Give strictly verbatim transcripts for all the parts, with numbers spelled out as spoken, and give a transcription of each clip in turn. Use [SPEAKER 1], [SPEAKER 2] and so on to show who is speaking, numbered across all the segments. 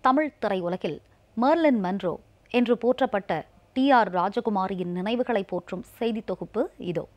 [SPEAKER 1] தமிழ் திரையுலகில் Merlin Munro என்று போற்றப்பட்ட D R ராஜகுமாரியின் நினைவுகளை போற்றும் செய்தி தொகுப்பு இதோ.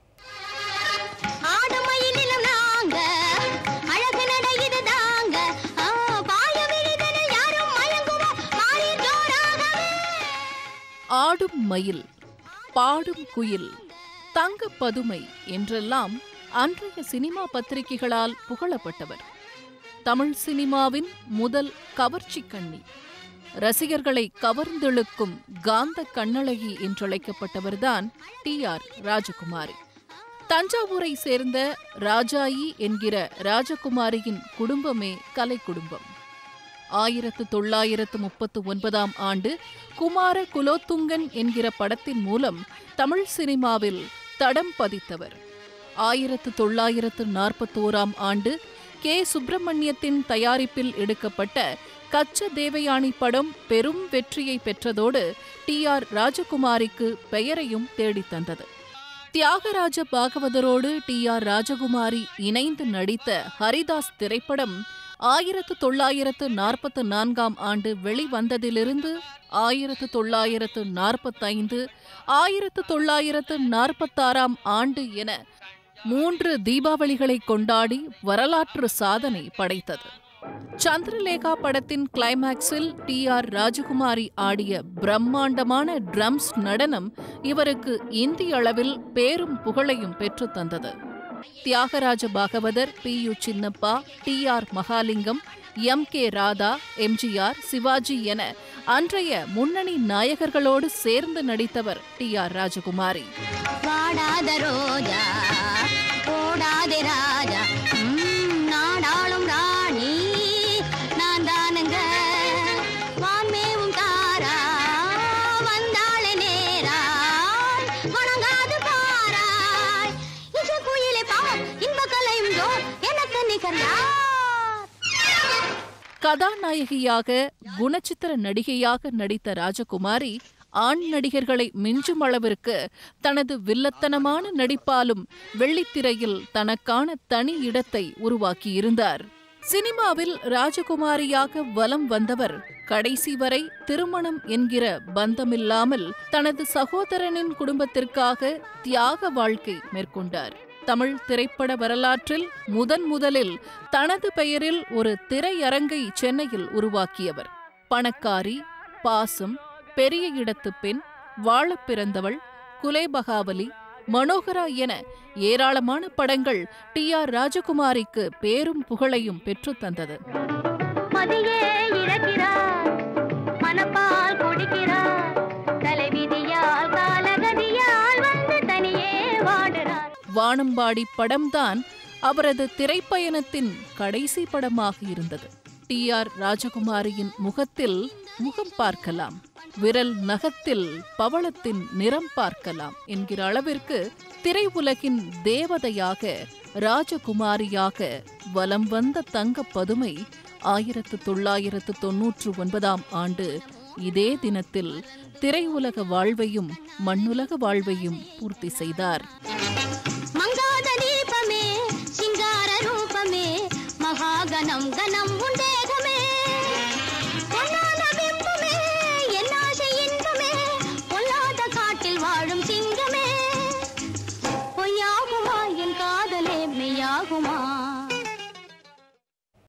[SPEAKER 2] ஆடும் மயில், பாடும் குயில், தங்க பதுமை என்றெல்லாம் அன்றைய சினிமா பத்திரிகைகளால் புகழப்பட்டவர். தமிழ் சினிமாவின் முதல் கவர்ச்சி கண்ணி, ரசிகர்களை கவர்ந்தெழுக்கும் காந்த கண்ணழகி என்றழைக்கப்பட்டவர்தான் டி ஆர் ராஜகுமாரி. தஞ்சாவூரை சேர்ந்த ராஜாயி என்கிற ராஜகுமாரியின் குடும்பமே கலை குடும்பம். ஆயிரத்து தொள்ளாயிரத்து முப்பத்து ஒன்பதாம் ஆண்டு குமார குலோத்துங்கன் என்கிற படத்தின் மூலம் தமிழ் சினிமாவில் தடம் பதித்தவர். ஆயிரத்து தொள்ளாயிரத்து நாற்பத்தோராம் ஆண்டு கே சுப்பிரமணியத்தின் தயாரிப்பில் எடுக்கப்பட்ட கச்ச தேவயானி படம் பெரும் வெற்றியை பெற்றதோடு டி ஆர் ராஜகுமாரிக்கு பெயரையும் தேடித்தந்தது. தியாகராஜ பாகவதரோடு டி ஆர் ராஜகுமாரி இணைந்து நடித்த ஹரிதாஸ் திரைப்படம் ஆயிரத்து தொள்ளாயிரத்து நாற்பத்து நான்காம் ஆண்டு வெளிவந்ததிலிருந்து ஆயிரத்து தொள்ளாயிரத்து நாற்பத்தைந்து ஆயிரத்து தொள்ளாயிரத்து நாற்பத்தாறாம் ஆண்டு என மூன்று தீபாவளிகளை கொண்டாடி வரலாற்று சாதனை படைத்தது. சந்திரலேகா படத்தின் கிளைமாக்ஸில் டி ஆர் ராஜகுமாரி ஆடிய பிரம்மாண்டமான ட்ரம்ஸ் நடனம் இவருக்கு இந்திய அளவில் பேரும் புகழையும் பெற்று தந்தது. தியாகராஜ பாகவதர், பி யு சின்னப்பா, டி ஆர் மகாலிங்கம், எம் கே ராதா, எம் ஜி ஆர், சிவாஜி என அன்றைய முன்னணி நாயகர்களோடு சேர்ந்து நடித்தவர் டி ஆர் ராஜகுமாரி. கதாநாயகியாக, குணச்சித்திர நடிகையாக நடித்த ராஜகுமாரி ஆண் நடிகர்களை மிஞ்சும் அளவிற்கு தனது வில்லத்தனமான நடிப்பாலும் வெள்ளித்திரையில் தனக்கான தனி இடத்தை உருவாக்கியிருந்தார். சினிமாவில் ராஜகுமாரியாக வலம் வந்தவர் கடைசி வரை திருமணம் என்கிற பந்தமில்லாமல் தனது சகோதரனின் குடும்பத்திற்காக தியாக வாழ்க்கை மேற்கொண்டார். தமிழ் திரைப்பட வரலாற்றில் முதன் முதலில் தனது பெயரில் ஒரு திரையரங்கை சென்னையில் உருவாக்கியவர். பணக்காரி, பாசம், பெரிய இடத்து பெண், வாழப் பிறந்தவள், குலேபகாவலி, மனோகரா என ஏராளமான படங்கள் டி ஆர் ராஜகுமாரிக்கு பேரும் புகழையும் பெற்று தந்தது. வானம்பாடி படம்தான் அவரது திரைப்பயணத்தின் கடைசி படமாக இருந்தது. டி ஆர் ராஜகுமாரியின் முகத்தில் முகம் பார்க்கலாம், விரல் நகத்தில் பவளத்தின் நிறம் பார்க்கலாம் என்கிற அளவிற்கு திரையுலகின் தேவதையாக, ராஜகுமாரியாக வலம் வந்த தங்க பதுமை ஆயிரத்து தொள்ளாயிரத்து தொன்னூற்று ஒன்பதாம் ஆண்டு இதே தினத்தில் திரையுலக வாழ்வையும் மண்ணுலக வாழ்வையும் பூர்த்தி செய்தார்.
[SPEAKER 3] மங்காத தீபமே, சிங்கார ரூபமே, மகாகணம் கணம் உண்டே